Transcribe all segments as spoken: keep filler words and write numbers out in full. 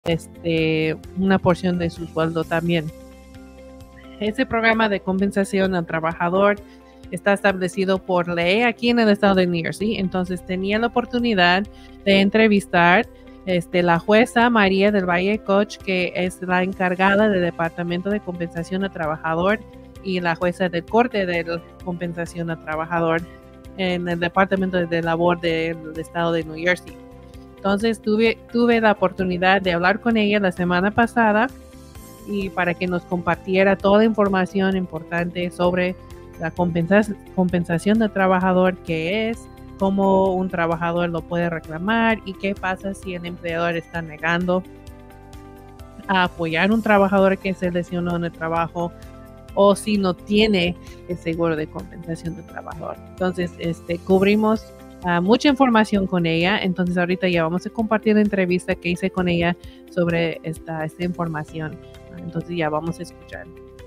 este, una porción de su sueldo también. Ese programa de compensación al trabajador está establecido por ley aquí en el estado de New Jersey. Entonces tenía la oportunidad de entrevistar este, la jueza María del Valle Koch, que es la encargada del Departamento de Compensación al Trabajador, y la jueza del Corte de Compensación al Trabajador en el Departamento de Labor del estado de New Jersey. Entonces tuve, tuve la oportunidad de hablar con ella la semana pasada y para que nos compartiera toda la información importante sobre la compensa- compensación del trabajador, qué es, cómo un trabajador lo puede reclamar y qué pasa si el empleador está negando a apoyar a un trabajador que se lesionó en el trabajo o si no tiene el seguro de compensación del trabajador. Entonces, este, cubrimos uh, mucha información con ella. Entonces, ahorita ya vamos a compartir la entrevista que hice con ella sobre esta, esta información. Entonces, ya vamos a escuchar.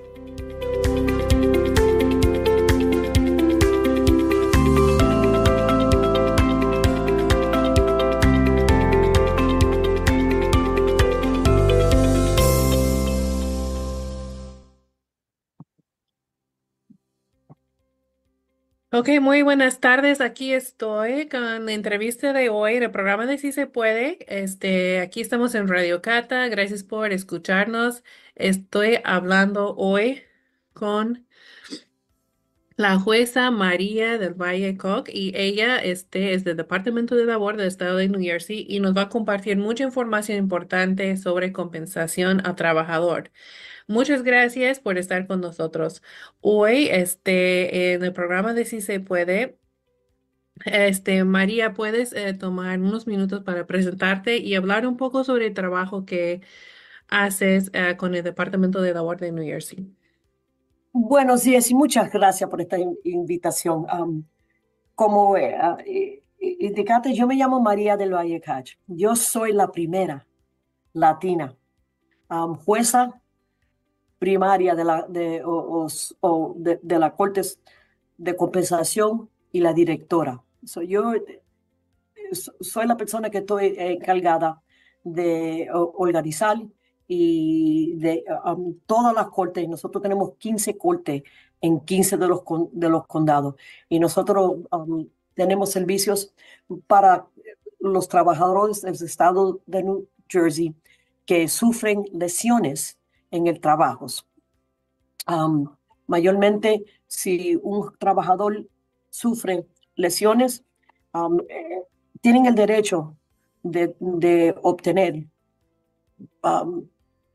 Ok, muy buenas tardes. Aquí estoy con la entrevista de hoy, el programa de Si Se Puede. Este, aquí estamos en Radio Cata. Gracias por escucharnos. Estoy hablando hoy con la jueza María del Valle Koch y ella este, es del Departamento de Labor del Estado de New Jersey y nos va a compartir mucha información importante sobre compensación al trabajador. Muchas gracias por estar con nosotros. Hoy, este, en el programa de Si Se Puede, este, María, ¿puedes eh, tomar unos minutos para presentarte y hablar un poco sobre el trabajo que haces eh, con el Departamento de Labor de New Jersey? Buenos días y muchas gracias por esta in- invitación. Am, como eh, ah, eh, eh, indicaste, yo me llamo María del Valle Cach. Yo soy la primera latina am, jueza primaria de la, de, o, o- o de, de la Corte de Compensación y la directora. So, yo eh, so- soy la persona que estoy encargada de o- organizar y de um, todas las cortes. Nosotros tenemos quince cortes en quince de los, con- de los condados y nosotros um, tenemos servicios para los trabajadores del estado de New Jersey que sufren lesiones en el trabajo. Um, mayormente, si un trabajador sufre lesiones, um, eh, tienen el derecho de, de obtener um,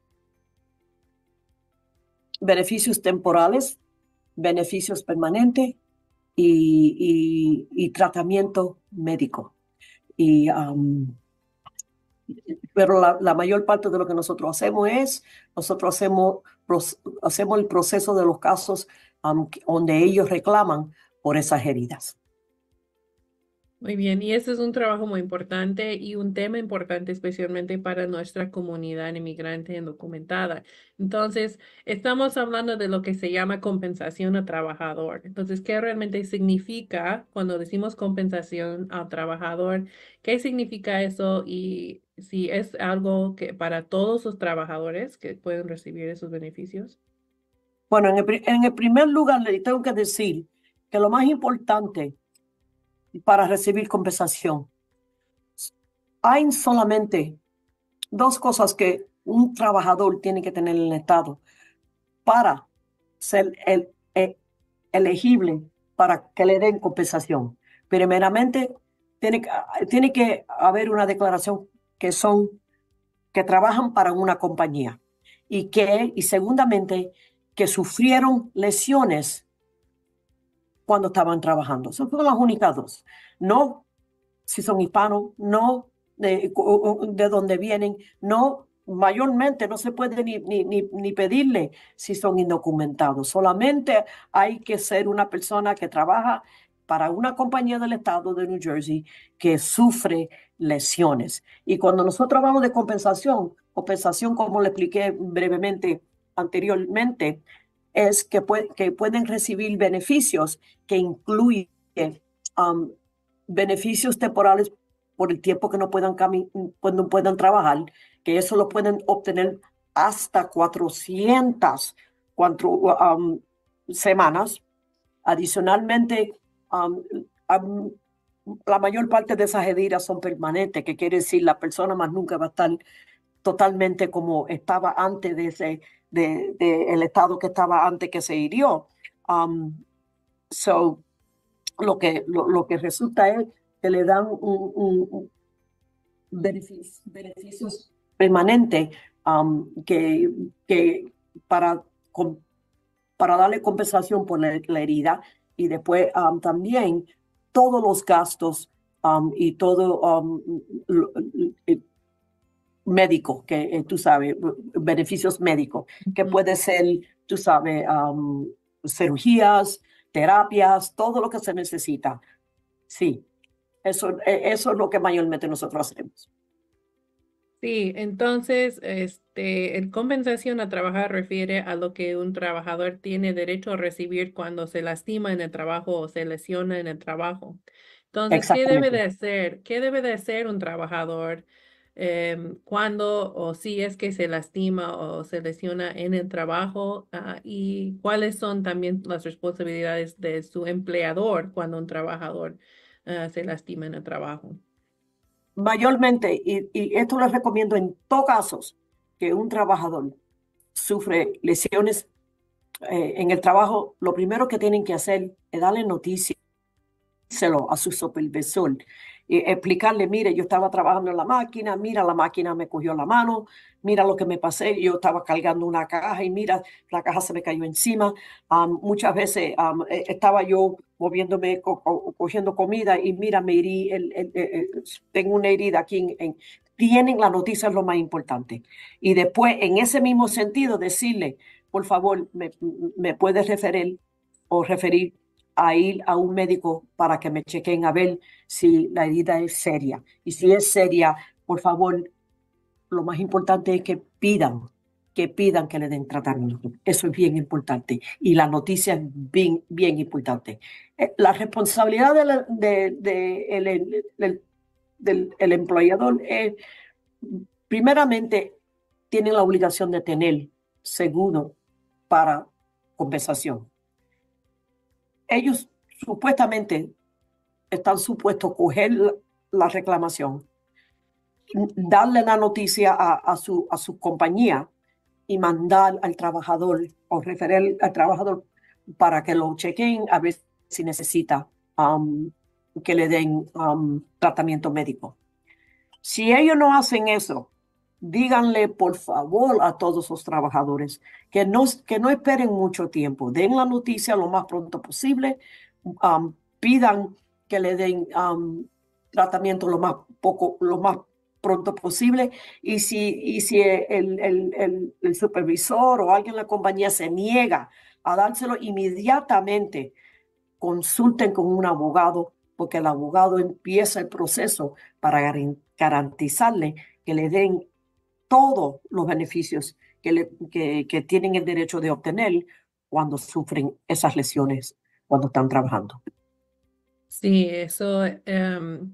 beneficios temporales, beneficios permanentes y, y, y tratamiento médico. Y, um, pero la, la, mayor parte de lo que nosotros hacemos es, nosotros hacemos, hacemos el proceso de los casos um, donde ellos reclaman por esas heridas. Muy bien, y este es un trabajo muy importante y un tema importante especialmente para nuestra comunidad inmigrante indocumentada. Entonces, estamos hablando de lo que se llama compensación al trabajador. Entonces, ¿qué realmente significa cuando decimos compensación al trabajador? ¿Qué significa eso? Y si es algo que para todos los trabajadores que pueden recibir esos beneficios. Bueno, en el, en el primer lugar le tengo que decir que lo más importante para recibir compensación, hay solamente dos cosas que un trabajador tiene que tener en el Estado para ser el, el, elegible para que le den compensación. Primeramente, tiene, tiene que haber una declaración que son, que trabajan para una compañía y que, y segundamente, que sufrieron lesiones cuando estaban trabajando. Esas son las únicas dos. No si son hispanos, no de, de dónde vienen, no, mayormente no se puede ni, ni, ni, ni pedirle si son indocumentados. Solamente hay que ser una persona que trabaja para una compañía del estado de New Jersey que sufre lesiones. Y cuando nosotros hablamos de compensación, compensación, como le expliqué brevemente anteriormente, es que, puede, que pueden recibir beneficios que incluyen um, beneficios temporales por el tiempo que no puedan, cami- pues no puedan trabajar, que eso lo pueden obtener hasta cuatrocientas cuatro, um, semanas. Adicionalmente, um, um, la mayor parte de esas heridas son permanentes, que quiere decir la persona más nunca va a estar totalmente como estaba antes de ese, de, de el estado que estaba antes que se hirió. Um, so, lo que, lo, lo que resulta es que le dan un, un, un beneficio, beneficios permanentes um, que, que para, com, para darle compensación por la, la herida y después um, también todos los gastos um, y todo um, lo, médico, que eh, tú sabes, beneficios médicos, que Ujú. puede ser, tú sabes, um, cirugías, terapias, todo lo que se necesita. Sí, eso, eh, eso es lo que mayormente nosotros hacemos. Sí, entonces, este, el compensación a trabajar refiere a lo que un trabajador tiene derecho a recibir cuando se lastima en el trabajo o se lesiona en el trabajo. Entonces, ¿qué debe de Exactamente. hacer? ¿Qué debe de hacer un trabajador em, cuando o si es que se lastima o se lesiona en el trabajo? Ah, y cuáles son también las responsabilidades de su empleador cuando un trabajador ah, se lastima en el trabajo? Mayormente, y, y esto lo recomiendo en todos casos, que un trabajador sufre lesiones eh, en el trabajo, lo primero que tienen que hacer es darle noticias a su supervisor y explicarle, mire, yo estaba trabajando en la máquina, mira, la máquina me cogió la mano, mira lo que me pasé, yo estaba cargando una caja y mira, la caja se me cayó encima. Um, muchas veces um, eh, estaba yo moviéndome, co co cogiendo comida y mira, me herí, el, el, el, el, tengo una herida aquí. En, en, tienen la noticia, es lo más importante. Y después, en ese mismo sentido, decirle, por favor, me, me puedes referir o referir a ir a un médico para que me chequen a ver si la herida es seria. Y si es seria, por favor, lo más importante es que pidan, que pidan que le den tratamiento. Eso es bien importante. Y la noticia es bien, bien importante. Eh, La responsabilidad de la- de- de el- el- del, del el empleador es, primeramente, tienen la obligación de tener seguro para compensación. Ellos supuestamente están supuestos a coger la, la reclamación, darle la noticia a, a, su, a su compañía y mandar al trabajador o referir al trabajador para que lo chequen a ver si necesita um, que le den um, tratamiento médico. Si ellos no hacen eso, díganle por favor a todos los trabajadores que no, que no esperen mucho tiempo, den la noticia lo más pronto posible, um, pidan que le den um, tratamiento lo más poco, lo más pronto posible. Y si, y si el, el, el, el supervisor o alguien en la compañía se niega a dárselo inmediatamente, consulten con un abogado, porque el abogado empieza el proceso para garantizarle que le den todos los beneficios que, le, que, que tienen el derecho de obtener cuando sufren esas lesiones, cuando están trabajando. Sí, eso, em,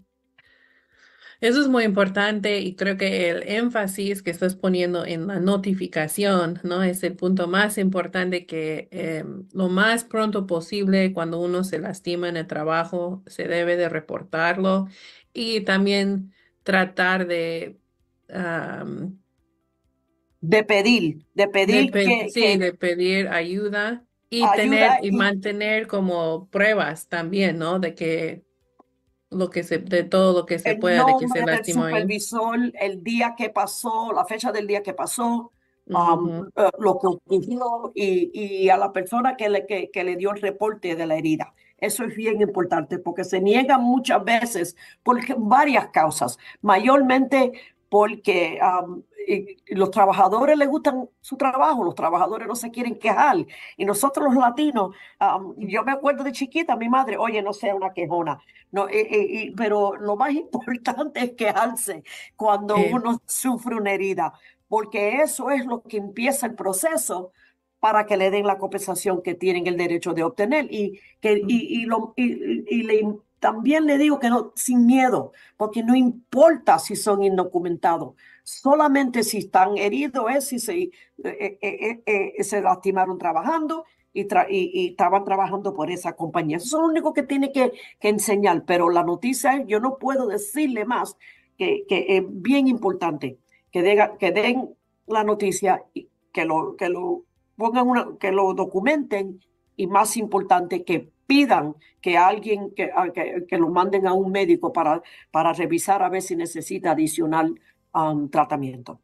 eso es muy importante y creo que el énfasis que estás poniendo en la notificación, ¿no? Es el punto más importante que em, lo más pronto posible cuando uno se lastima en el trabajo se debe de reportarlo y también tratar de, am, De pedir, de de pedir pe- que, sí, que de pedir ayuda y tener ayuda y y mantener como pruebas también, ¿no? De que lo que se, de todo lo que se el pueda, de que se nombre del lastimó ahí. supervisor, el día que pasó, la fecha del día que pasó, um, Ujú. eh, lo que ocurrió y, y a la persona que le, que, que le dio el reporte de la herida. Eso es bien importante porque se niega muchas veces por varias causas, mayormente porque um, y- y los trabajadores les gustan su trabajo, los trabajadores no se quieren quejar. Y nosotros los latinos, um, yo me acuerdo de chiquita, mi madre, oye, no sea una quejona. No, eh, eh, y- pero lo más importante es quejarse cuando Sí. uno sufre una herida, porque eso es lo que empieza el proceso para que le den la compensación que tienen el derecho de obtener y, que, y, y lo, y, y le también le digo que no, sin miedo, porque no importa si son indocumentados, solamente si están heridos, es si se, eh, eh, eh, eh, se lastimaron trabajando y, tra y, y estaban trabajando por esa compañía. Eso es lo único que tiene que, que enseñar, pero la noticia es, yo no puedo decirle más, que, que es bien importante que, de, que den la noticia, y que lo, que lo pongan una, que lo documenten, y más importante, que pidan que alguien, que, que, que lo manden a un médico para, para revisar a ver si necesita adicional um, tratamiento.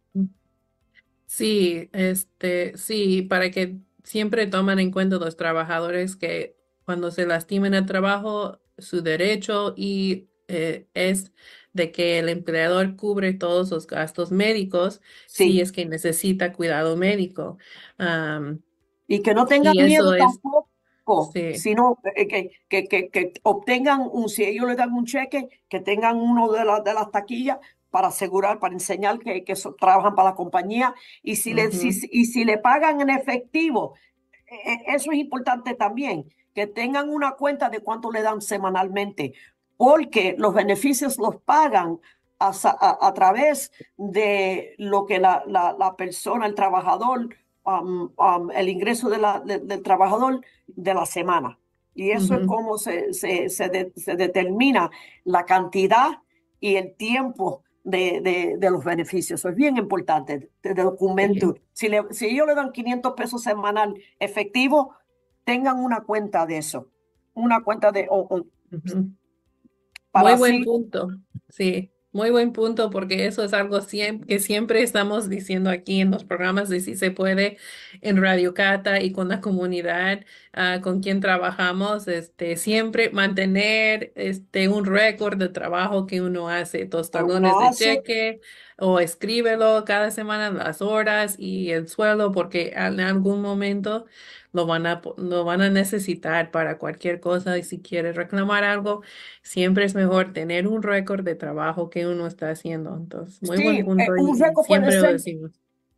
Sí, este, sí, para que siempre tomen en cuenta los trabajadores que cuando se lastimen el trabajo, su derecho y eh, es de que el empleador cubre todos los gastos médicos si Sí. es que necesita cuidado médico. Um, Y que no tengan y miedo eso es, tampoco, sí. sino eh, que, que, que, que obtengan un, si ellos le dan un cheque, que tengan uno de, la, de las taquillas para asegurar, para enseñar que, que so, trabajan para la compañía. Y si, le, si, Ujú. y si le pagan en efectivo, eh, eso es importante también, que tengan una cuenta de cuánto le dan semanalmente, porque los beneficios los pagan a, a, a través de lo que la, la, la persona, el trabajador, Um, um, el ingreso de la, de, del trabajador de la semana. Y eso es Ujú. como se, se, se, de, se determina la cantidad y el tiempo de, de, de los beneficios. Eso es bien importante, de documento. Sí. Si, le, si ellos le dan quinientos pesos semanal efectivo, tengan una cuenta de eso. Una cuenta de... O, o, Ujú. para Muy buen así... punto, sí, muy buen punto, porque eso es algo siem- que siempre estamos diciendo aquí en los programas de Si Se Puede, en Radio Cata y con la comunidad ah, con quien trabajamos, este, siempre mantener este, un récord de trabajo que uno hace, tus talones Uno de hace... cheque, o escríbelo cada semana las horas y el sueldo, porque en algún momento lo van a, po- lo van a necesitar para cualquier cosa y si quieres reclamar algo. Siempre es mejor tener un récord de trabajo que uno está haciendo. Entonces, muy buen Sí, eh, punto y, un y récord puede siempre lo ser... decimos.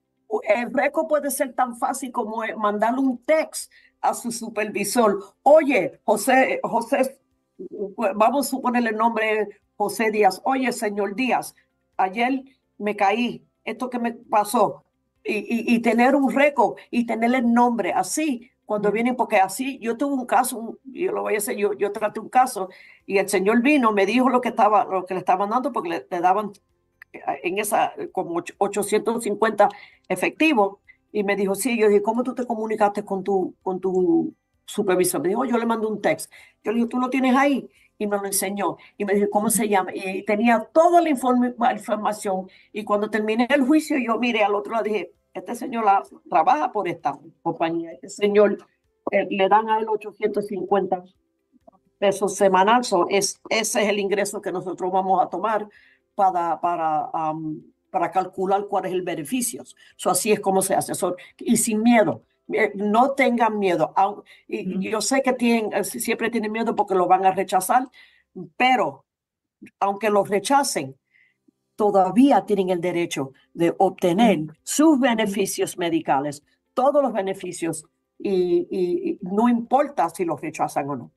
El récord puede ser tan fácil como mandarle un text a su supervisor. Oye, José, José, vamos a suponerle el nombre José Díaz. Oye, señor Díaz, ayer me caí, esto que me pasó. Y, y, y tener un récord y tener el nombre así cuando Mm. vienen, porque así yo tuve un caso, un, yo lo voy a decir, yo, yo traté un caso y el señor vino, me dijo lo que estaba, lo que le estaban dando porque le, le daban en esa como ochocientos cincuenta efectivos, y me dijo, sí, yo dije, ¿cómo tú te comunicaste con tu, con tu supervisor? Me dijo, yo le mando un text. Yo le dije, ¿tú lo tienes ahí? Y me lo enseñó. Y me dijo, ¿cómo se llama? Y tenía toda la inform información. Y cuando terminé el juicio, yo miré al otro lado y dije, este señor la, trabaja por esta compañía. Este señor eh, le dan a él ochocientos cincuenta pesos semanal. So, es, ese es el ingreso que nosotros vamos a tomar para, para, um, para calcular cuál es el beneficio. So, así es como se hace. So, y sin miedo. Eh, no tengan miedo. Y, y yo sé que tienen, siempre tienen miedo porque lo van a rechazar, pero aunque los rechacen, todavía tienen el derecho de obtener Mm. sus beneficios medicales, todos los beneficios, y, y, y no importa si los rechazan o no.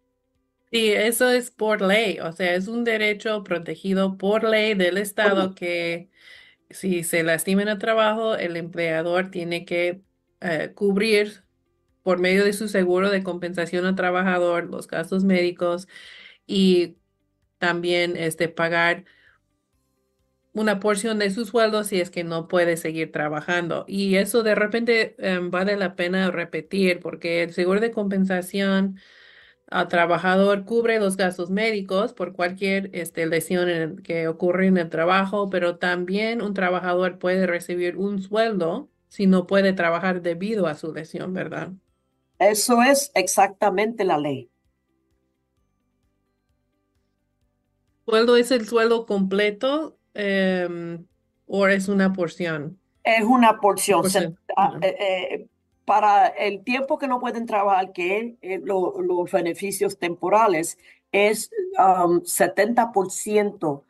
Sí, eso es por ley, o sea, es un derecho protegido por ley del Bueno, Estado que si se lastima en el trabajo, el empleador tiene que eh, cubrir por medio de su seguro de compensación al trabajador los gastos médicos y también este, pagar una porción de su sueldo si es que no puede seguir trabajando. Y eso de repente em, vale la pena repetir porque el seguro de compensación al trabajador cubre los gastos médicos por cualquier este, lesión en el- que ocurre en el trabajo, pero también un trabajador puede recibir un sueldo si no puede trabajar debido a su lesión, ¿verdad? eso es exactamente la ley. ¿Sueldo es el sueldo completo em, o es una porción? Es una porción. Se- Porción. ah, eh, eh, para el tiempo que no pueden trabajar, que es lo- los beneficios temporales, es um, setenta por ciento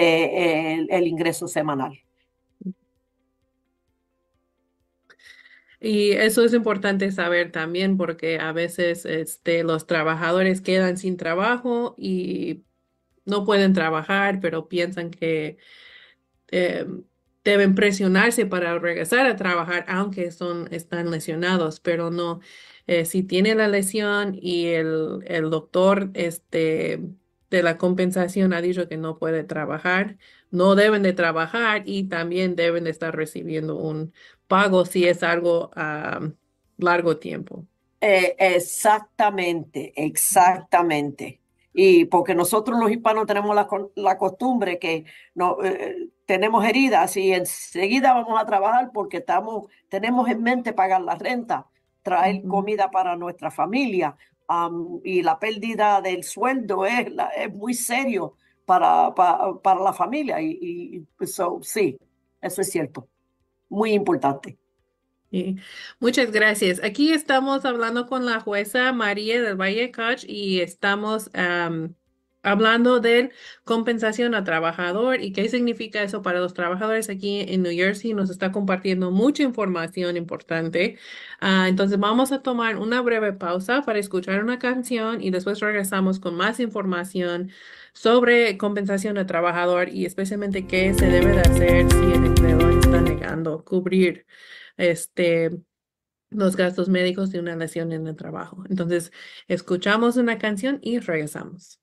de, eh, el ingreso semanal. Y eso es importante saber también porque a veces este, los trabajadores quedan sin trabajo y no pueden trabajar, pero piensan que eh, deben presionarse para regresar a trabajar, aunque son, están lesionados, pero no. Eh, si tiene la lesión y el, el doctor este, de la compensación ha dicho que no puede trabajar, no deben de trabajar y también deben de estar recibiendo un pago si es algo a largo tiempo. Eh, exactamente, exactamente. Y porque nosotros los hispanos tenemos la, con- la costumbre que no, eh, tenemos heridas y enseguida vamos a trabajar porque estamos, tenemos en mente pagar la renta, traer Ujú. comida para nuestra familia, am, y la pérdida del sueldo es, la- es muy serio para, pa- para la familia. Y, y pues, so, sí, eso es cierto, muy importante. Sí. Muchas gracias. Aquí estamos hablando con la jueza María del Valle Koch y estamos am, hablando de compensación a trabajador y qué significa eso para los trabajadores aquí en New Jersey. Nos está compartiendo mucha información importante. Ah, entonces vamos a tomar una breve pausa para escuchar una canción y después regresamos con más información sobre compensación a trabajador y especialmente qué se debe de hacer si el empleador está negando cubrir este, los gastos médicos de una lesión en el trabajo. Entonces, escuchamos una canción y regresamos.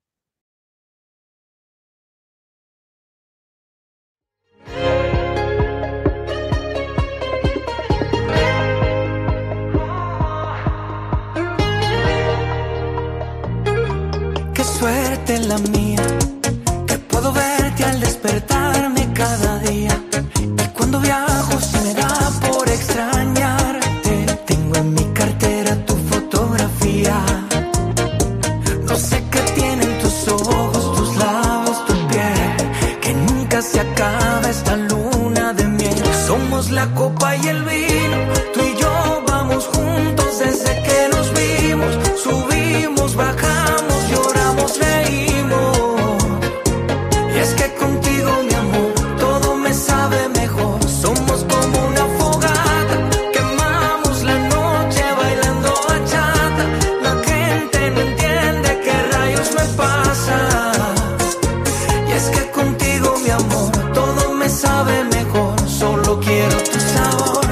Qué suerte la mía, que puedo verte al despertarme cada día. Y cuando viajo se me da por extrañarte. Tengo en mi cartera tu fotografía. No sé qué tienen tus ojos, tus labios, tu piel, que nunca se acaba esta luna de miel. Somos la copa y el vino, tú y yo vamos juntos desde que nos vimos. Subimos, bajamos, lloramos, reímos. Y es que contigo, mi amor, todo me sabe mejor. Somos como una fogata, quemamos la noche bailando bachata. La gente no entiende qué rayos me pasa. Y es que contigo, mi amor, todo me sabe mejor. Solo quiero tu sabor.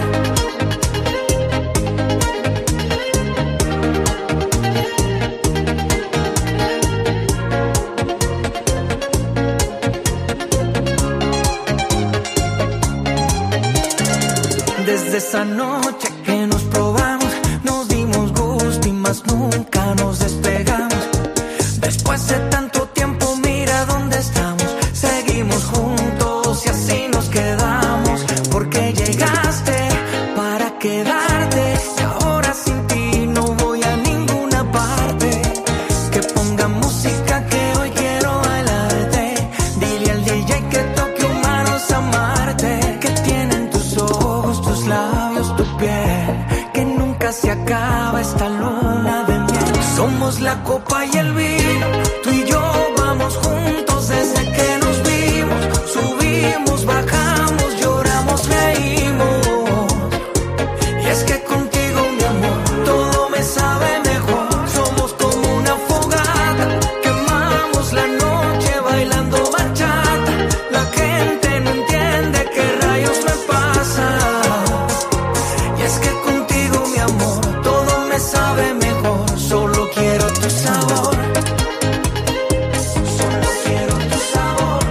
Desde esa noche que nos probamos, nos dimos gusto y más nunca nos despegamos. Después de tanto tiempo, mira dónde estamos. Seguimos juntos y así nos quedamos. Porque llegaste para quedarte. Y ahora sin ti no voy a ninguna parte. Que ponga música que hoy quiero bailarte. Dile al D J que toque humanos amarte. Que tienen tus ojos, tus labios, tu piel, que nunca se acaba esta luna de miel. Somos la copa y el vino, tú y yo vamos juntos desde que nos vimos. Subimos, bajamos, lloramos, reímos. Y es que contigo, mi amor, todo me sabe mejor. Somos como una fogata, quemamos la noche bailando bachata. La gente no entiende qué rayos me pasa. Y es que contigo, mi amor, todo me sabe mejor. Solo quiero tu sabor. Solo quiero tu sabor.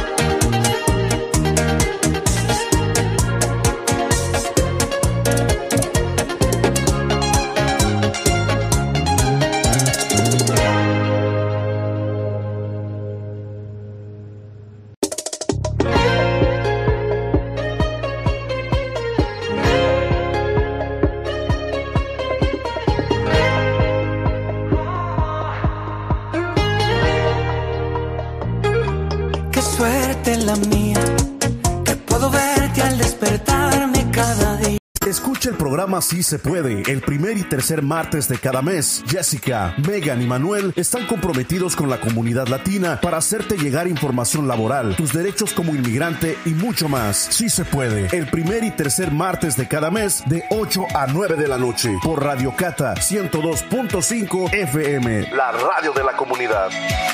Qué suerte la mía, que puedo verte al despertarme cada día. Escucha el programa Sí se puede, el primer y tercer martes de cada mes. Jessica, Megan y Manuel están comprometidos con la comunidad latina para hacerte llegar información laboral, tus derechos como inmigrante y mucho más. Sí se puede, el primer y tercer martes de cada mes de ocho a nueve de la noche por Radio Cata ciento dos punto cinco F M, la radio de la comunidad.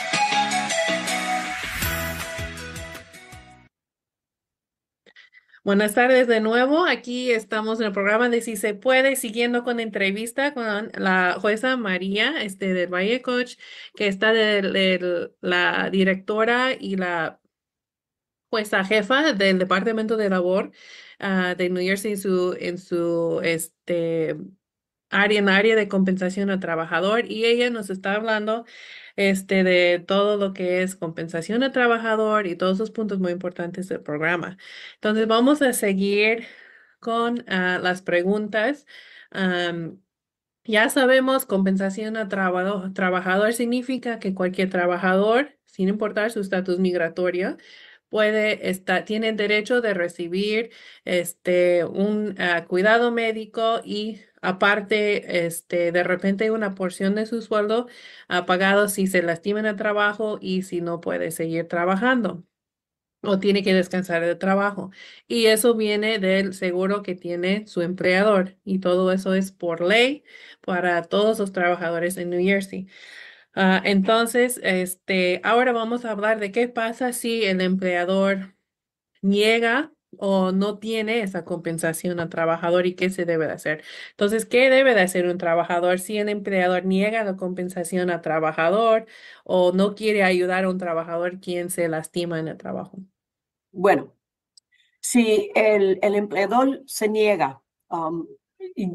Buenas tardes de nuevo. Aquí estamos en el programa de Si se puede, siguiendo con entrevista con la jueza María este, del Valle Coach, que está de, de la directora y la jueza jefa del Departamento de Labor uh, de New Jersey en su, en su este, área, en área de compensación al trabajador. Y ella nos está hablando este, de todo lo que es compensación al trabajador y todos esos puntos muy importantes del programa. Entonces, vamos a seguir con uh, las preguntas. Um, ya sabemos, compensación a traba- trabajador significa que cualquier trabajador, sin importar su estatus migratorio, puede estar, tiene el derecho de recibir este, un uh, cuidado médico y aparte, este, de repente una porción de su sueldo uh, pagado si se lastima en el trabajo y si no puede seguir trabajando o tiene que descansar del trabajo. Y eso viene del seguro que tiene su empleador y todo eso es por ley para todos los trabajadores en New Jersey. Ah, entonces, este, ahora vamos a hablar de qué pasa si el empleador niega o no tiene esa compensación al trabajador y qué se debe de hacer. Entonces, ¿qué debe de hacer un trabajador si el empleador niega la compensación al trabajador o no quiere ayudar a un trabajador quien se lastima en el trabajo? Bueno, si el, el empleador se niega, um, y-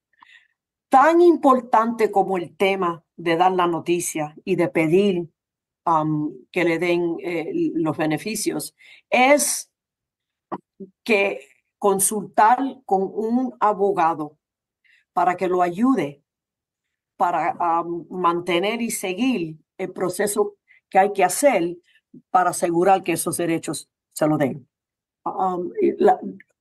tan importante como el tema de dar la noticia y de pedir um, que le den eh, los beneficios, es que consultar con un abogado para que lo ayude para um, mantener y seguir el proceso que hay que hacer para asegurar que esos derechos se lo den. Um, y la-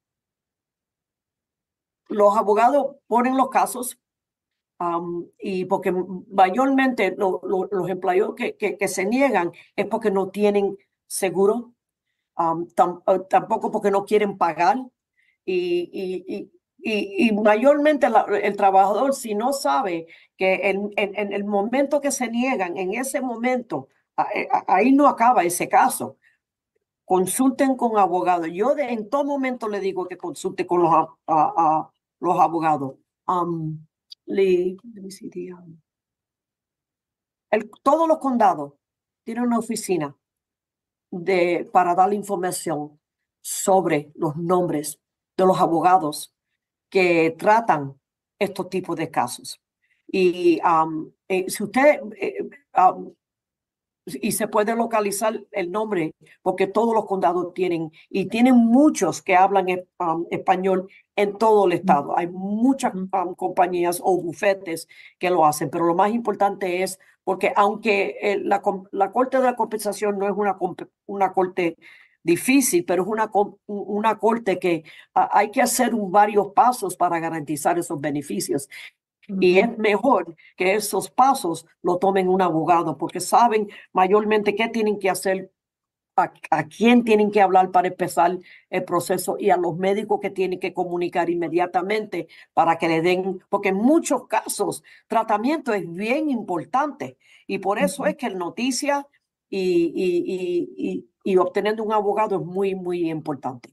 los abogados ponen los casos um, y porque mayormente lo- lo- los empleados que, que, que se niegan es porque no tienen seguro, um, tam- eh, tampoco porque no quieren pagar y, y, y, y, y mayormente la- el trabajador si no sabe que en, en, en el momento que se niegan, en ese momento, a- a- ahí no acaba ese caso. Consulten con abogados. Yo de, en todo momento le digo que consulte con los, a- a- a- los abogados. Um, le, let me see the, um, el- todos los condados tienen una oficina de, para dar información sobre los nombres de los abogados que tratan estos tipos de casos. Y um, eh, si usted, eh, um, y se puede localizar el nombre porque todos los condados tienen, y tienen muchos que hablan eh, um, español en todo el estado. Hay muchas um, compañías o bufetes que lo hacen, pero lo más importante es porque aunque eh, la, la Corte de la Compensación no es una, una corte difícil, pero es una, una corte que uh, hay que hacer un, varios pasos para garantizar esos beneficios. Y es mejor que esos pasos lo tomen un abogado porque saben mayormente qué tienen que hacer, a, a quién tienen que hablar para empezar el proceso y a los médicos que tienen que comunicar inmediatamente para que le den, porque en muchos casos tratamiento es bien importante y por eso uh-huh. es que el noticia y, y, y, y, y obteniendo un abogado es muy, muy importante.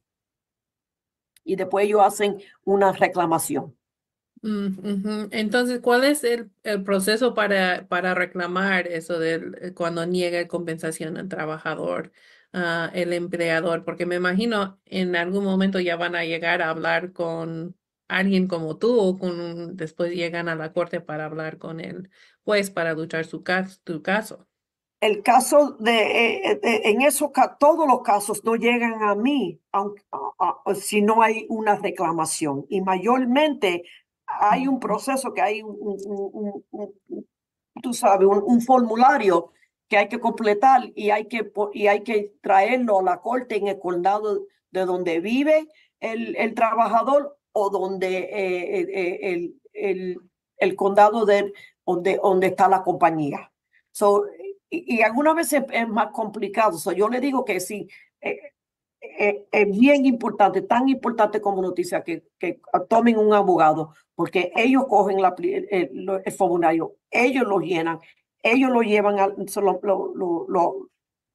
Y después ellos hacen una reclamación. Mm, ujú. Entonces, ¿cuál es el, el proceso para, para reclamar eso de cuando niega compensación al trabajador, ah, el empleador? Porque me imagino en algún momento ya van a llegar a hablar con alguien como tú o con un- después llegan a la corte para hablar con el juez para luchar su caso, tu caso. El caso de, eh, de en esos todos los casos no llegan a mí aunque, a, a, si no hay una reclamación y mayormente hay un proceso que hay un, un, un, un, un tú sabes un, un formulario que hay que completar y hay que y hay que traerlo a la corte en el condado de donde vive el, el trabajador o donde eh, eh, el, el, el condado de donde, donde está la compañía. So, y, y algunas veces es más complicado. So, yo le digo que sí, eh, eh, es bien importante, tan importante como noticia, que, que tomen un abogado, porque ellos cogen la, el, el, el formulario, ellos lo llenan, ellos lo llevan, al, se, lo, lo, lo, lo,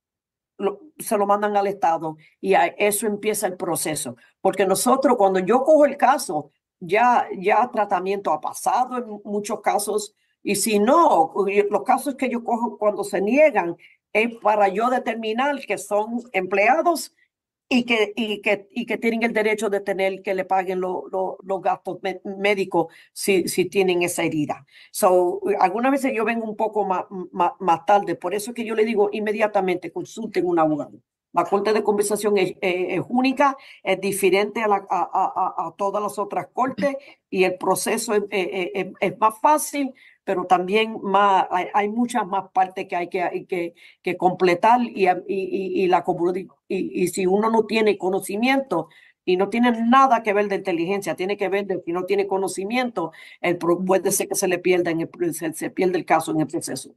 lo, se lo mandan al Estado y a eso empieza el proceso. Porque nosotros, cuando yo cojo el caso, ya, ya tratamiento ha pasado en muchos casos, y si no, los casos que yo cojo cuando se niegan es para yo determinar que son empleados y que, y que, y que tienen el derecho de tener que le paguen lo, lo, los gastos médicos si, si tienen esa herida. So, algunas veces yo vengo un poco más, más, más tarde, por eso es que yo le digo inmediatamente consulten un abogado. La corte de compensación es, es, es única, es diferente a, la, a, a, a todas las otras cortes, y el proceso es, es, es, es más fácil, pero también más, hay, hay muchas más partes que hay que, hay que, que completar, y, y, y, y, la, y, y si uno no tiene conocimiento y no tiene nada que ver de inteligencia, tiene que ver de que no tiene conocimiento, el, puede ser que se le pierda, en el, se, se pierde el caso en el proceso.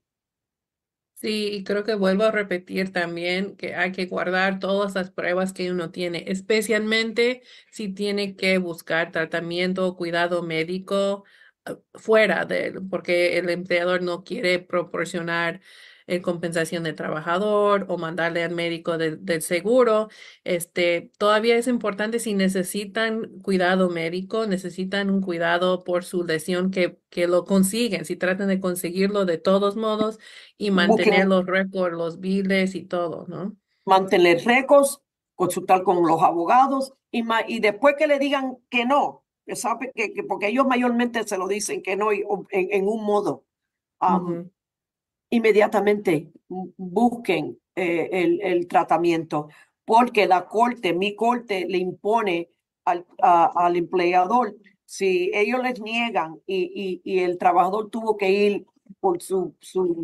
Sí, y creo que vuelvo a repetir también que hay que guardar todas las pruebas que uno tiene, especialmente si tiene que buscar tratamiento o cuidado médico uh, fuera de él, porque el empleador no quiere proporcionar eh, compensación de trabajador o mandarle al médico de, del seguro. Este, todavía es importante si necesitan cuidado médico, necesitan un cuidado por su lesión, que, que lo consiguen, si tratan de conseguirlo de todos modos y mantener Busquen, los récords, los biles y todo, ¿no? mantener récords, consultar con los abogados, y, ma, y después que le digan que no, que sabe que, que porque ellos mayormente se lo dicen que no, y, en, en un modo, um, uh-huh. inmediatamente busquen eh, el, el tratamiento, porque la corte, mi corte, le impone al, a, al empleador, si ellos les niegan y, y, y el trabajador tuvo que ir por su, su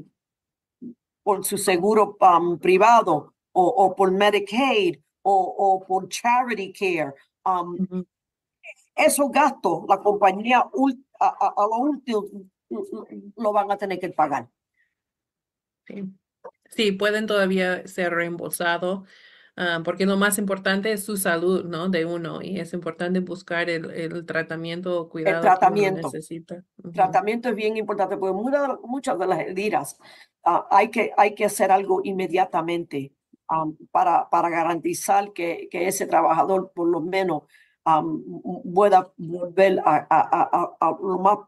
por su seguro um, privado, o, o por Medicaid, o, o por Charity Care. Um, uh-huh. Esos gastos, la compañía a, a, a lo último lo van a tener que pagar. Sí, sí, pueden todavía ser reembolsados, uh, porque lo más importante es su salud, ¿no? De uno, y es importante buscar el, el tratamiento o cuidado el tratamiento. que uno necesita. Uh-huh. Tratamiento es bien importante, porque muchas, muchas de las heridas uh, hay, que, hay que hacer algo inmediatamente um, para, para garantizar que, que ese trabajador por lo menos um, pueda volver a, a, a, a, a lo más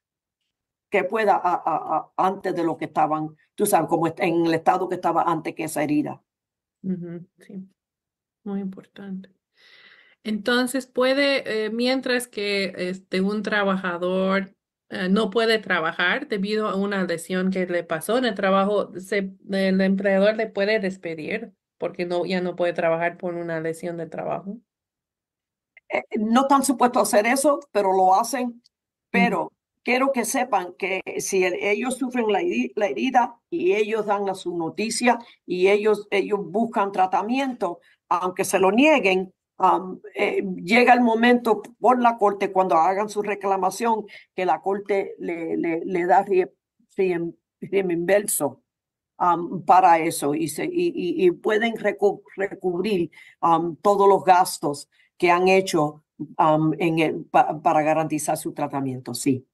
que pueda a, a, a, antes de lo que estaban, tú sabes, como en el estado que estaba antes que esa herida. Uh-huh. Sí, muy importante. Entonces puede, eh, mientras que este, un trabajador eh, no puede trabajar debido a una lesión que le pasó en el trabajo, se, el empleador le puede despedir porque no, ya no puede trabajar por una lesión de trabajo. Eh, no están supuestos a hacer eso, pero lo hacen. Pero uh-huh. quiero que sepan que si el, ellos sufren la, la herida y ellos dan la, su noticia y ellos, ellos buscan tratamiento, aunque se lo nieguen, Um, eh, llega el momento por la corte, cuando hagan su reclamación, que la corte le, le, le da reembolso um, para eso, y, se, y, y, y pueden recu recubrir um, todos los gastos que han hecho um, en el, pa, para garantizar su tratamiento. Sí.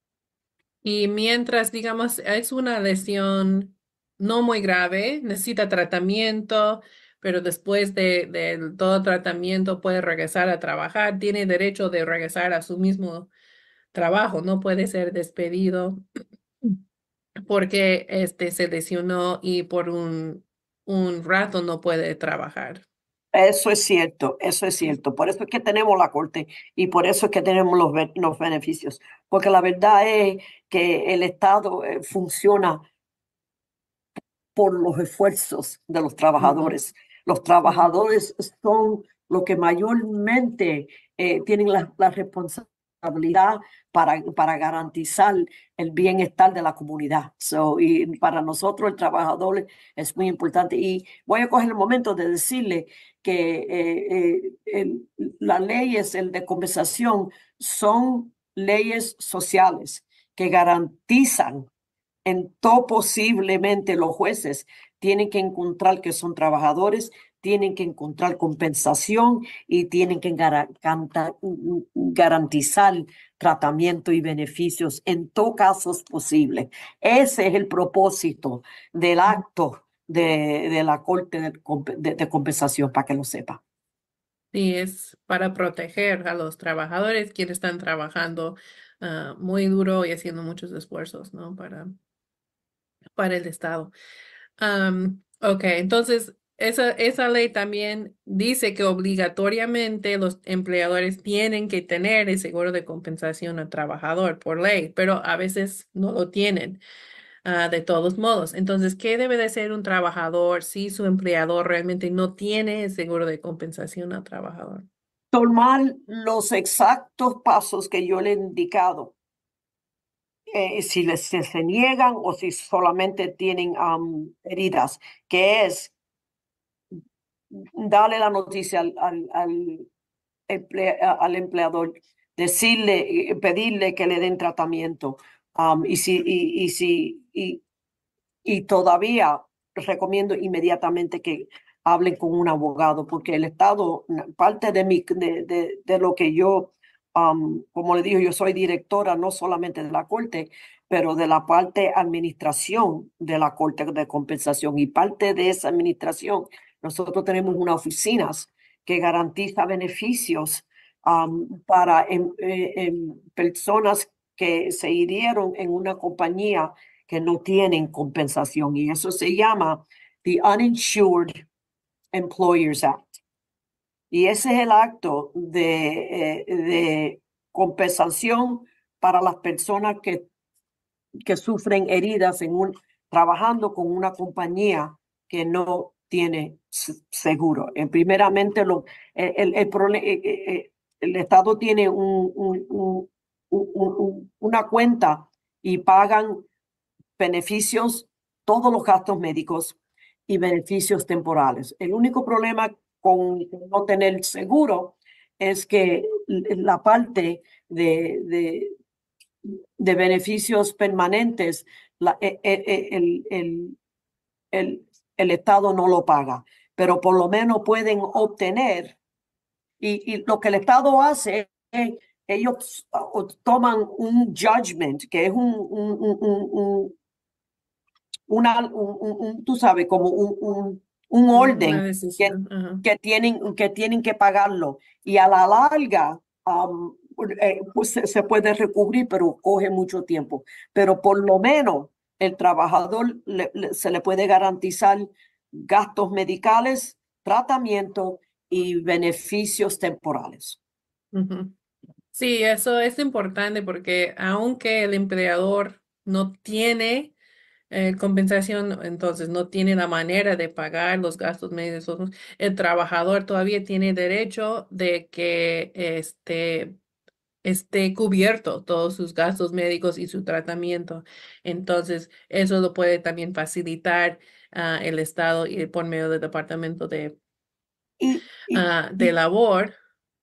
Y mientras, digamos, es una lesión no muy grave, necesita tratamiento, pero después de, de todo tratamiento puede regresar a trabajar, tiene derecho de regresar a su mismo trabajo, no puede ser despedido porque este se lesionó y por un, un rato no puede trabajar. Eso es cierto, eso es cierto. Por eso es que tenemos la corte y por eso es que tenemos los, los beneficios. Porque la verdad es que el Estado eh, funciona por los esfuerzos de los trabajadores. Uh-huh. Los trabajadores son los que mayormente eh, tienen la, la responsabilidad responsabilidad para, para garantizar el bienestar de la comunidad. So, y para nosotros el trabajador es muy importante. Y voy a coger el momento de decirle que eh, eh, el, las leyes el de compensación son leyes sociales que garantizan en todo posiblemente los jueces tienen que encontrar que son trabajadores, tienen que encontrar compensación y tienen que garantizar tratamiento y beneficios en todos casos posibles. Ese es el propósito del acto de, de la Corte de, de, de Compensación, para que lo sepa. Sí, es para proteger a los trabajadores quienes están trabajando uh, muy duro y haciendo muchos esfuerzos, ¿no? Para, para el Estado. Um, ok, entonces esa, esa ley también dice que obligatoriamente los empleadores tienen que tener el seguro de compensación al trabajador por ley, pero a veces no lo tienen. Uh, de todos modos. Entonces, ¿qué debe de ser un trabajador si su empleador realmente no tiene el seguro de compensación al trabajador? Tomar los exactos pasos que yo le he indicado. Eh, si les, si se niegan o si solamente tienen um, heridas, que es darle la noticia al, al, al, emple, al empleador, decirle, pedirle que le den tratamiento. Um, y si, y, y si, y, y todavía recomiendo inmediatamente que hablen con un abogado, porque el Estado, parte de, mi, de, de, de lo que yo, um, como le digo, yo soy directora no solamente de la Corte, pero de la parte administración de la Corte de Compensación, y parte de esa administración, nosotros tenemos unas oficinas que garantiza beneficios um, para en, en personas que se hirieron en una compañía que no tienen compensación, y eso se llama the Uninsured Employers Act. Y ese es el acto de, eh, de compensación para las personas que, que sufren heridas en un, trabajando con una compañía que no tiene seguro. En primeramente, lo, el, el, el, el, el Estado tiene un, un, un, un, un, una cuenta y pagan beneficios, todos los gastos médicos y beneficios temporales. El único problema con no tener seguro es que la parte de, de, de beneficios permanentes, la, el, el, el, el, el Estado no lo paga, pero por lo menos pueden obtener, y, y lo que el Estado hace es, ellos toman un judgment, que es un, un, un, un Una, un, un, tú sabes, como un, un, un orden que, uh-huh. que, tienen, que tienen que pagarlo. Y a la larga, um, eh, pues se, se puede recubrir, pero coge mucho tiempo. Pero por lo menos el trabajador le, le, se le puede garantizar gastos medicales, tratamiento y beneficios temporales. Uh-huh. Sí, eso es importante porque aunque el empleador no tiene Eh, compensación, entonces no tiene la manera de pagar los gastos médicos, el trabajador todavía tiene derecho de que este, esté cubierto todos sus gastos médicos y su tratamiento. Entonces, eso lo puede también facilitar uh, el Estado y por medio del Departamento de, y, y, uh, de Labor.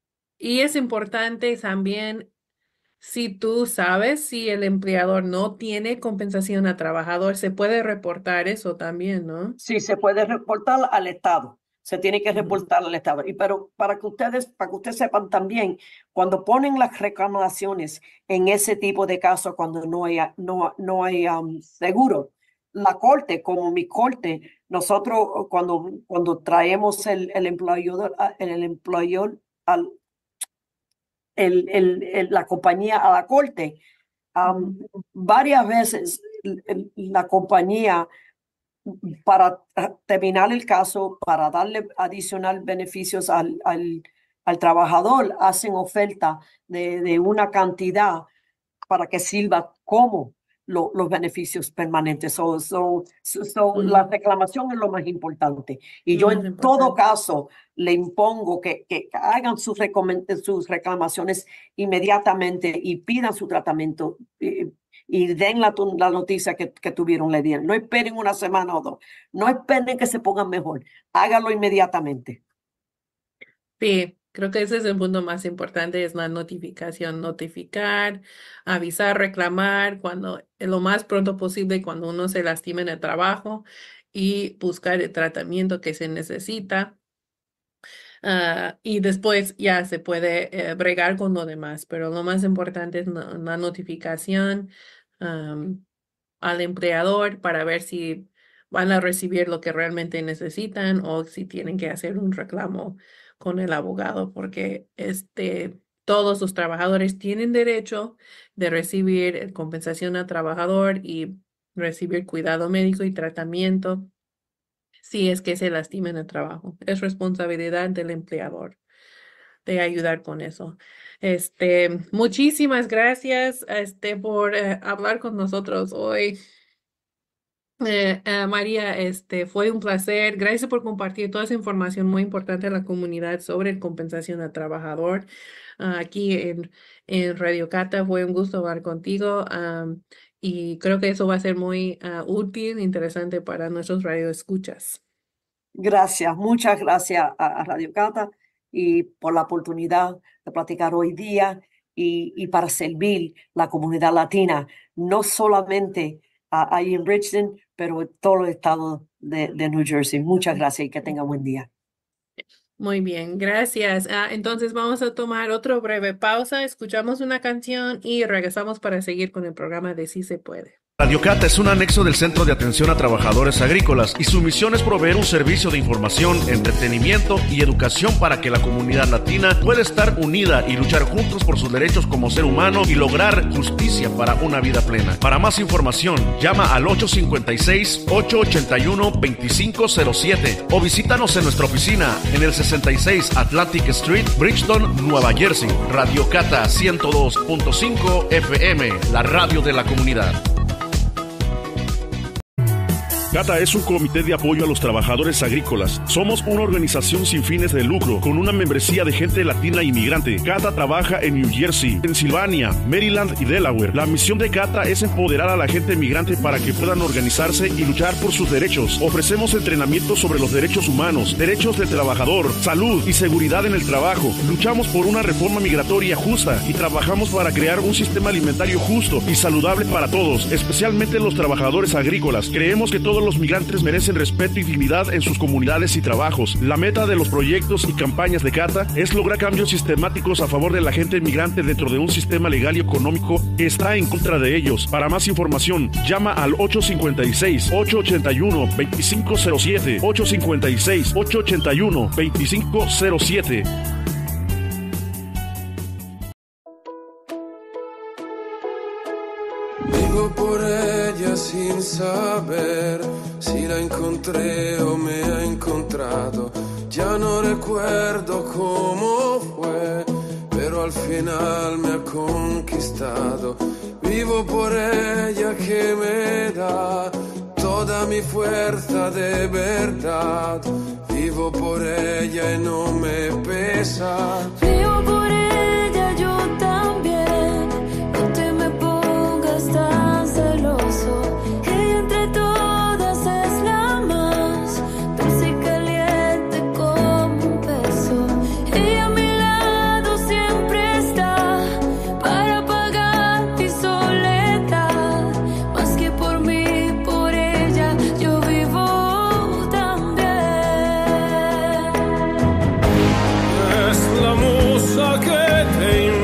Y es importante también, si tú sabes si el empleador no tiene compensación al trabajador, se puede reportar eso también, ¿no? Sí, se puede reportar al Estado. Se tiene que reportar uh-huh. al Estado. Y pero para que ustedes, para que ustedes sepan también, cuando ponen las reclamaciones en ese tipo de casos, cuando no hay, no, no hay um, seguro, la Corte, como mi Corte, nosotros cuando, cuando traemos el, el empleador, el, el empleador al El, el, el, la compañía a la Corte. Um, varias veces la compañía, para terminar el caso, para darle adicional beneficios al, al, al trabajador, hacen oferta de, de una cantidad para que sirva como lo, los beneficios permanentes. So, so, so, so uh-huh. La reclamación es lo más importante. Y yo en importante. todo caso le impongo que, que hagan sus, sus reclamaciones inmediatamente y pidan su tratamiento y, y den la, la noticia que, que tuvieron, le dieron. No esperen una semana o dos. No esperen que se pongan mejor. Háganlo inmediatamente. Sí. Creo que ese es el punto más importante, es la notificación, notificar, avisar, reclamar cuando lo más pronto posible cuando uno se lastima en el trabajo y buscar el tratamiento que se necesita. Uh, y después ya se puede eh, bregar con lo demás, pero lo más importante es no, la notificación um, al empleador para ver si van a recibir lo que realmente necesitan o si tienen que hacer un reclamo con el abogado, porque este, todos los trabajadores tienen derecho de recibir compensación al trabajador y recibir cuidado médico y tratamiento si es que se lastima en el trabajo. Es responsabilidad del empleador de ayudar con eso. Este, muchísimas gracias este, por eh, hablar con nosotros hoy. Eh, eh, María, este, fue un placer. Gracias por compartir toda esa información muy importante a la comunidad sobre compensación al trabajador. Uh, aquí en, en Radio Cata fue un gusto hablar contigo um, y creo que eso va a ser muy uh, útil e interesante para nuestros radioescuchas. Gracias, muchas gracias a, a Radio Cata y por la oportunidad de platicar hoy día y, y para servir la comunidad latina, no solamente uh, ahí en Richmond, pero en todo el estado de, de New Jersey. Muchas gracias y que tengan buen día. Muy bien, gracias. Ah, entonces vamos a tomar otra breve pausa, escuchamos una canción y regresamos para seguir con el programa de Sí se puede. Radio Cata es un anexo del Centro de Atención a Trabajadores Agrícolas y su misión es proveer un servicio de información, entretenimiento y educación para que la comunidad latina pueda estar unida y luchar juntos por sus derechos como ser humano y lograr justicia para una vida plena. Para más información, llama al ocho cinco seis, ocho ocho uno, dos cinco cero siete o visítanos en nuestra oficina en el sesenta y seis Atlantic Street, Bridgeton, Nueva Jersey. Radio Cata ciento dos punto cinco F M, la radio de la comunidad. Cata es un comité de apoyo a los trabajadores agrícolas. Somos una organización sin fines de lucro, con una membresía de gente latina inmigrante. Cata trabaja en New Jersey, Pensilvania, Maryland y Delaware. La misión de Cata es empoderar a la gente migrante para que puedan organizarse y luchar por sus derechos. Ofrecemos entrenamiento sobre los derechos humanos, derechos del trabajador, salud y seguridad en el trabajo. Luchamos por una reforma migratoria justa y trabajamos para crear un sistema alimentario justo y saludable para todos, especialmente los trabajadores agrícolas. Creemos que todos los migrantes merecen respeto y dignidad en sus comunidades y trabajos. La meta de los proyectos y campañas de Cata es lograr cambios sistemáticos a favor de la gente migrante dentro de un sistema legal y económico que está en contra de ellos. Para más información, llama al ocho cinco seis, ocho ocho uno, dos cinco cero siete, ocho cinco seis, ocho ocho uno, dos cinco cero siete. Vivo por ella sin saber si la encontré o me ha encontrado. Ya no recuerdo cómo fue, pero al final me ha conquistado. Vivo por ella que me da toda mi fuerza de verdad. Vivo por ella y no me pesa. Vivo por ella, yo también. No te me pongas tan celoso. Ella entre todas es la más dulce y caliente como un beso. Ella a mi lado siempre está para apagar mi soledad. Más que por mí, por ella yo vivo también. Es la musa que te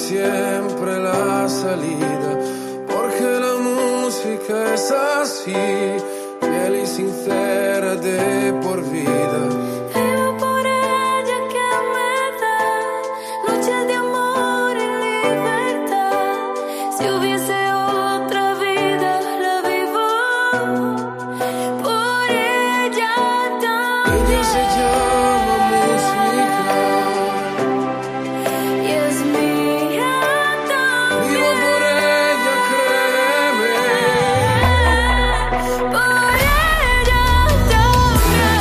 siempre la salida, porque la música es así, fiel y sincera de por vida. Vivo por ella que me da noches de amor y libertad. Si hubiese otra vida, la vivo por ella también. Ella se llama música y es mía también. Vivo por ella, créeme. Por ella también.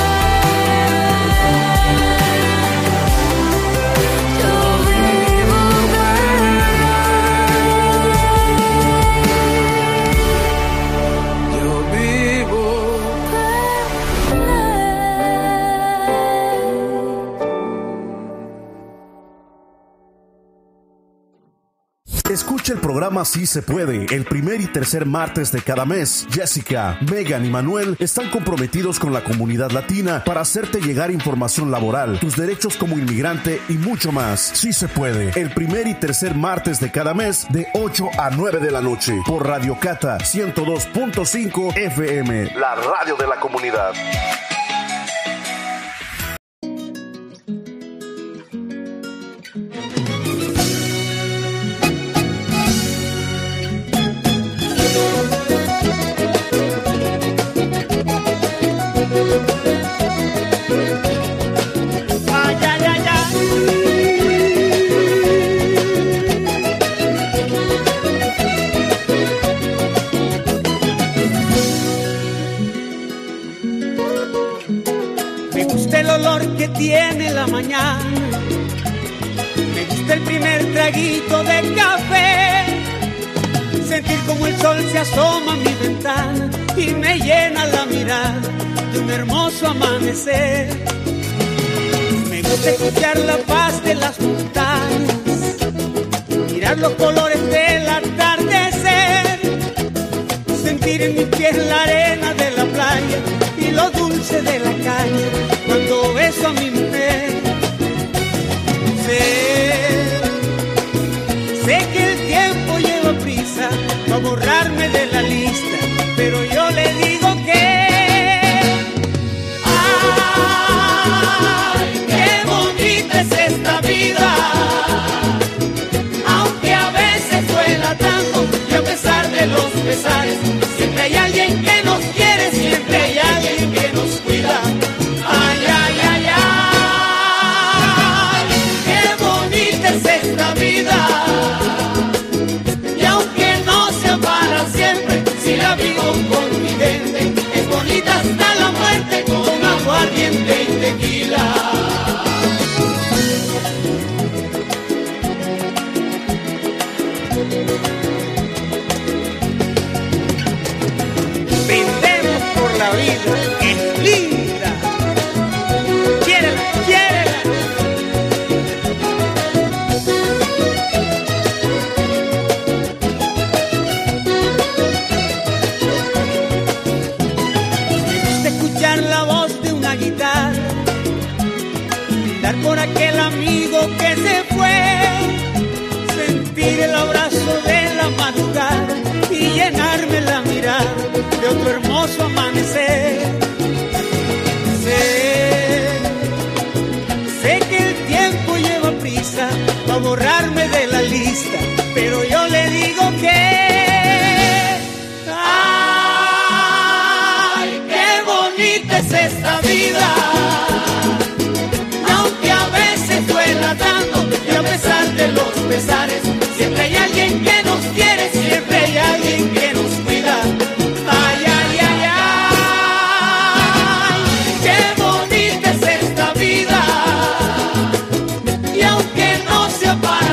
Yo vivo Yo vivo. Escucha el programa Sí se puede, el primer y tercer martes de cada mes. Jessica, Megan y Manuel están comprometidos con la comunidad latina para hacerte llegar información laboral, tus derechos como inmigrante y mucho más. Sí se puede, el primer y tercer martes de cada mes de ocho a nueve de la noche por Radio Cata ciento dos punto cinco F M, la radio de la comunidad. Ay, ay, ay, ay. Me gusta el olor que tiene la mañana, me gusta el primer traguito de café, sentir como el sol se asoma a mi ventana y me llena la mirada de un hermoso amanecer. Me gusta escuchar la paz de las montañas, mirar los colores del atardecer, sentir en mis pies la arena de la playa y lo dulce de la caña cuando beso a mi mujer. Sé, sé que el tiempo lleva prisa para borrarme de la lista, pero yo le digo que ¡ay, qué bonita es esta vida! Aunque a veces duela tanto y a pesar de los pesares, siempre hay alguien que nos quiere, siempre hay alguien que nos cuida. ¡Ay, ay, ay, ay! ¡Qué bonita es esta vida! Y aunque no sea para siempre, si la vivo con mi gente, es bonita hasta la muerte con aguardiente y tequila. Brindemos por la vida, que es linda. Quiérela, quiérela. Me gusta escuchar la voz de una guitarra, brindar por aquel amigo que se fue, sentir el abrazo de la madrugada y llenarme la mirada de otro hermoso amanecer. Sé, sé que el tiempo lleva prisa para borrarme de la lista, pero yo le digo que ¡ay, qué bonita es esta vida! Aunque a veces duela tanto y a pesar de los pesares, siempre hay alguien que nos quiere, siempre hay alguien que nos cuida. Ay, ay, ay, ay, qué bonita es esta vida. Y aunque no sea para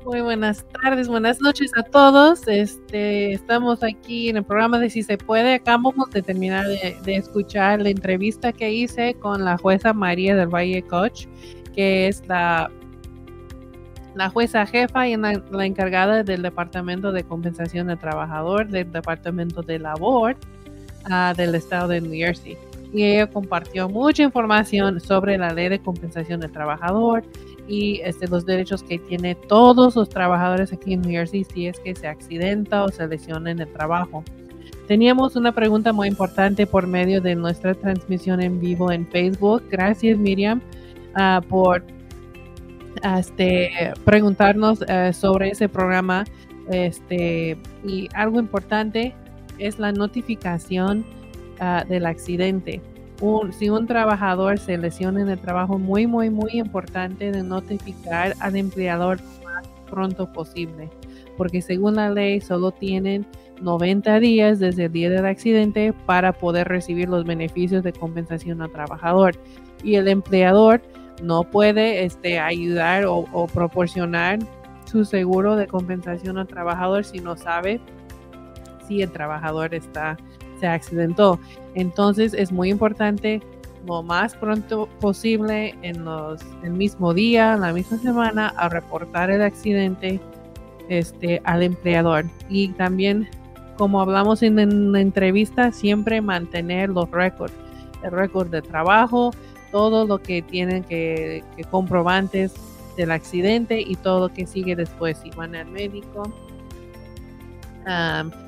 Muy buenas tardes, buenas noches a todos. Este, estamos aquí en el programa de Si Se Puede. Acabamos de terminar de, de escuchar la entrevista que hice con la jueza María del Valle Koch, que es la, la jueza jefa y la, la encargada del Departamento de Compensación del Trabajador, del Departamento de Labor uh, del Estado de New Jersey. Y ella compartió mucha información sobre la Ley de Compensación del Trabajador y este, los derechos que tienen todos los trabajadores aquí en New Jersey si es que se accidenta o se lesiona en el trabajo. Teníamos una pregunta muy importante por medio de nuestra transmisión en vivo en Facebook. Gracias, Miriam, uh, por este, preguntarnos uh, sobre ese programa. Este, y algo importante es la notificación uh, del accidente. Un, si un trabajador se lesiona en el trabajo, muy, muy, muy importante de notificar al empleador lo más pronto posible, porque según la ley solo tienen noventa días desde el día del accidente para poder recibir los beneficios de compensación al trabajador, y el empleador no puede este, ayudar o, o proporcionar su seguro de compensación al trabajador si no sabe si el trabajador está se accidentó. Entonces es muy importante lo más pronto posible en los el mismo día, la misma semana, a reportar el accidente este, al empleador. Y también, como hablamos en, en la entrevista, siempre mantener los récords, el récord de trabajo, todo lo que tienen que, que comprobantes del accidente y todo lo que sigue después, si van al médico. Um,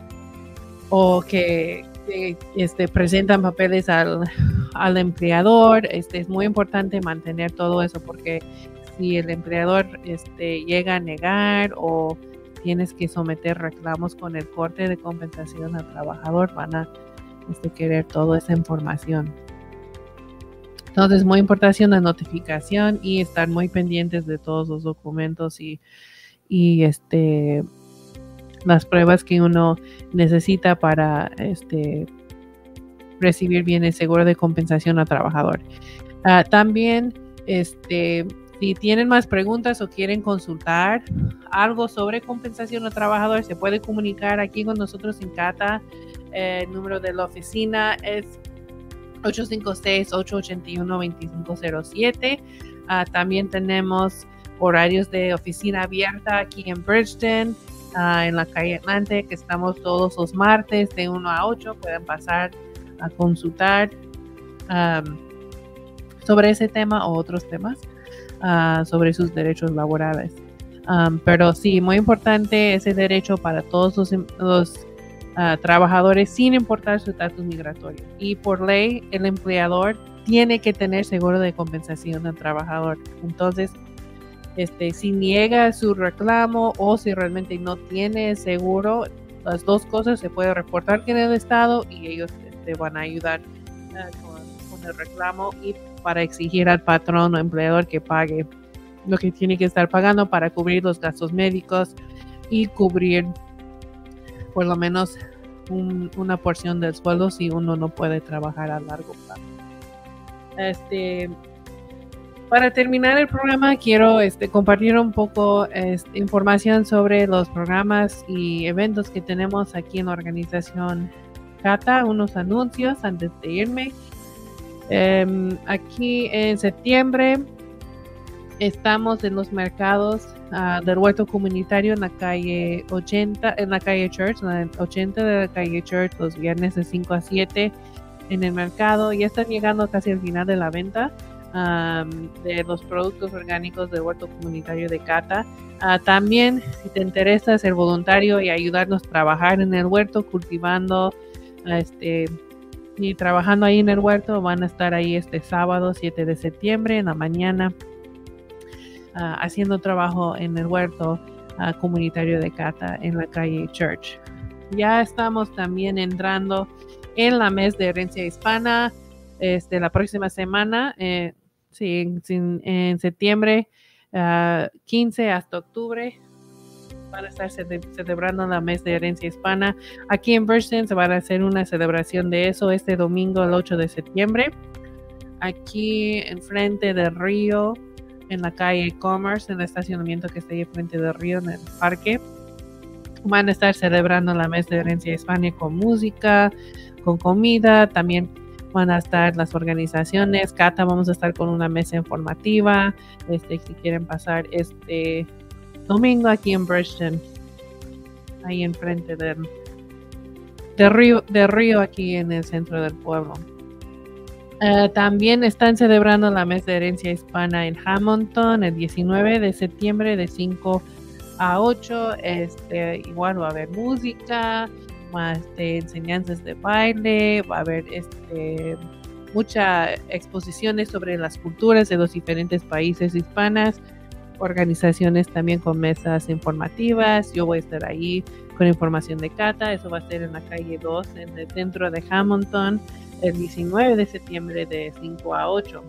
o que, que este, presentan papeles al, al empleador. Este, es muy importante mantener todo eso, porque si el empleador este, llega a negar o tienes que someter reclamos con el corte de compensación al trabajador, van a este, querer toda esa información. Entonces es muy importante la notificación y estar muy pendientes de todos los documentos y, y este las pruebas que uno necesita para este, recibir bien el seguro de compensación al trabajador. Uh, también, este, si tienen más preguntas o quieren consultar algo sobre compensación al trabajador, se puede comunicar aquí con nosotros en CATA. Eh, el número de la oficina es ocho cinco seis, ocho ocho uno, dos cinco cero siete. Uh, también tenemos horarios de oficina abierta aquí en Bridgeton. Uh, en la calle Atlantic, que estamos todos los martes de uno a ocho. Pueden pasar a consultar um, sobre ese tema o otros temas uh, sobre sus derechos laborales. Um, pero sí, muy importante ese derecho para todos los, los uh, trabajadores sin importar su estatus migratorio. Y por ley, el empleador tiene que tener seguro de compensación al trabajador. Entonces, Este, si niega su reclamo o si realmente no tiene seguro, las dos cosas se puede reportar en el estado y ellos este, van a ayudar uh, con, con el reclamo y para exigir al patrón o empleador que pague lo que tiene que estar pagando para cubrir los gastos médicos y cubrir por lo menos un, una porción del sueldo si uno no puede trabajar a largo plazo. Este... Para terminar el programa, quiero este, compartir un poco este, información sobre los programas y eventos que tenemos aquí en la organización CATA, unos anuncios antes de irme. Um, aquí en septiembre estamos en los mercados uh, del huerto comunitario en la calle ochenta, en la calle Church, en la ochenta de la calle Church, los viernes de cinco a siete en el mercado. Ya están llegando casi al final de la venta. Um, de los productos orgánicos del huerto comunitario de CATA. Uh, también, si te interesa ser voluntario y ayudarnos a trabajar en el huerto, cultivando uh, este, y trabajando ahí en el huerto, van a estar ahí este sábado siete de septiembre en la mañana uh, haciendo trabajo en el huerto uh, comunitario de CATA en la calle Church. Ya estamos también entrando en la mes de herencia hispana. Este, la próxima semana, eh, sí, en, en septiembre uh, quince hasta octubre, van a estar cele celebrando la mes de herencia hispana. Aquí en Bridgeton se va a hacer una celebración de eso este domingo, el ocho de septiembre. Aquí enfrente del río en la calle Commerce, en el estacionamiento que está ahí frente del río, en el parque. Van a estar celebrando la Mes de Herencia Hispana con música, con comida. También van a estar las organizaciones. Cata, vamos a estar con una mesa informativa. Este, si quieren pasar este domingo aquí en Bridgeton, ahí enfrente del, del, río, del río, aquí en el centro del pueblo. Uh, también están celebrando la Mes de Herencia Hispana en Hamilton el diecinueve de septiembre de cinco a ocho. Este, igual va a haber música, más de enseñanzas de baile, va a haber este, muchas exposiciones sobre las culturas de los diferentes países hispanas, organizaciones también con mesas informativas. Yo voy a estar ahí con información de Cata. Eso va a ser en la calle dos, en el centro de Hamilton, el diecinueve de septiembre de cinco a ocho.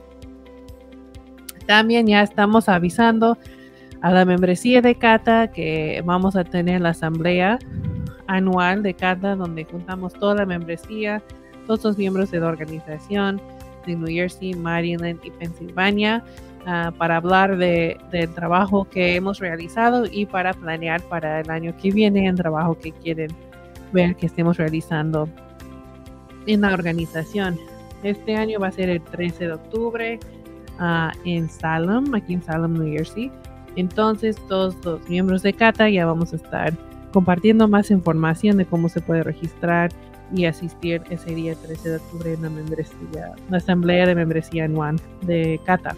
También ya estamos avisando a la membresía de Cata que vamos a tener la asamblea anual de Cata, donde juntamos toda la membresía, todos los miembros de la organización de New Jersey, Maryland y Pensilvania, uh, para hablar de, del trabajo que hemos realizado y para planear para el año que viene el trabajo que quieren ver que estemos realizando en la organización. Este año va a ser el trece de octubre uh, en Salem, aquí en Salem, New Jersey. Entonces todos los miembros de Cata ya vamos a estar compartiendo más información de cómo se puede registrar y asistir ese día trece de octubre en la membresía, la asamblea de membresía anual de Cata.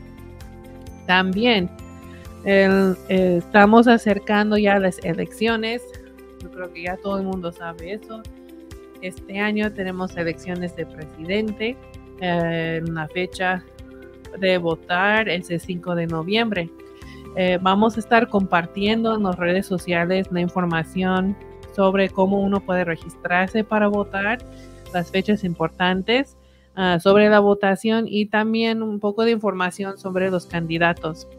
También el, eh, estamos acercando ya las elecciones. Yo creo que ya todo el mundo sabe eso. Este año tenemos elecciones de presidente. Eh, la fecha de votar es el cinco de noviembre. Eh, vamos a estar compartiendo en las redes sociales la información sobre cómo uno puede registrarse para votar, las fechas importantes uh, sobre la votación y también un poco de información sobre los candidatos.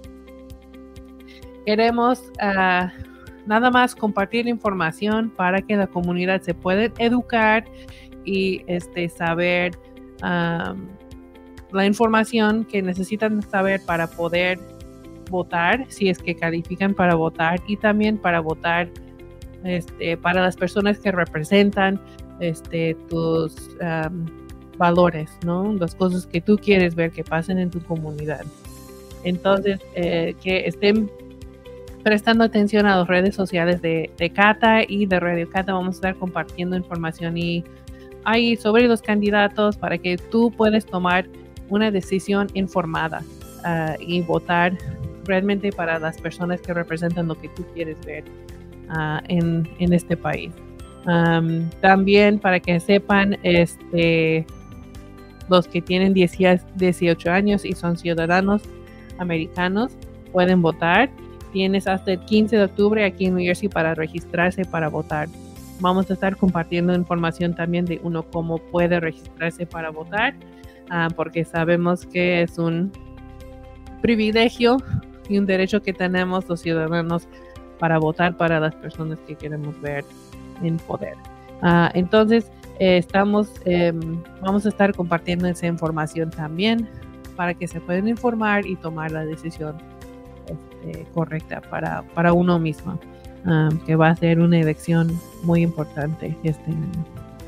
Queremos uh, nada más compartir información para que la comunidad se pueda educar y este, saber um, la información que necesitan saber para poder votar, si es que califican para votar, y también para votar este, para las personas que representan este, tus um, valores, ¿no? Las cosas que tú quieres ver que pasen en tu comunidad. Entonces, eh, que estén prestando atención a las redes sociales de, de Cata y de Radio Cata. Vamos a estar compartiendo información y ahí sobre los candidatos para que tú puedas tomar una decisión informada uh, y votar realmente para las personas que representan lo que tú quieres ver uh, en, en este país. Um, también para que sepan, este, los que tienen dieciocho años y son ciudadanos americanos pueden votar. Tienes hasta el quince de octubre aquí en New Jersey para registrarse para votar. Vamos a estar compartiendo información también de uno cómo puede registrarse para votar, uh, porque sabemos que es un privilegio y un derecho que tenemos los ciudadanos para votar para las personas que queremos ver en poder. Uh, entonces, eh, estamos, eh, vamos a estar compartiendo esa información también para que se puedan informar y tomar la decisión este, correcta para, para uno mismo, uh, que va a ser una elección muy importante este año.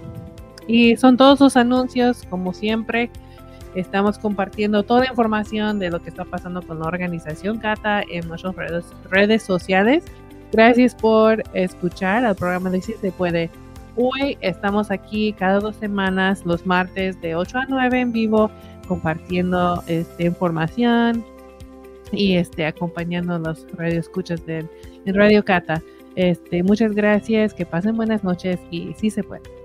Y son todos los anuncios, como siempre. Estamos compartiendo toda la información de lo que está pasando con la organización Cata en nuestras redes, redes sociales. Gracias por escuchar al programa de Si Se Puede. Hoy estamos aquí cada dos semanas, los martes de ocho a nueve en vivo, compartiendo este, información y este, acompañando los radioescuchas de, en Radio Cata. Este, muchas gracias, que pasen buenas noches y Si Se Puede.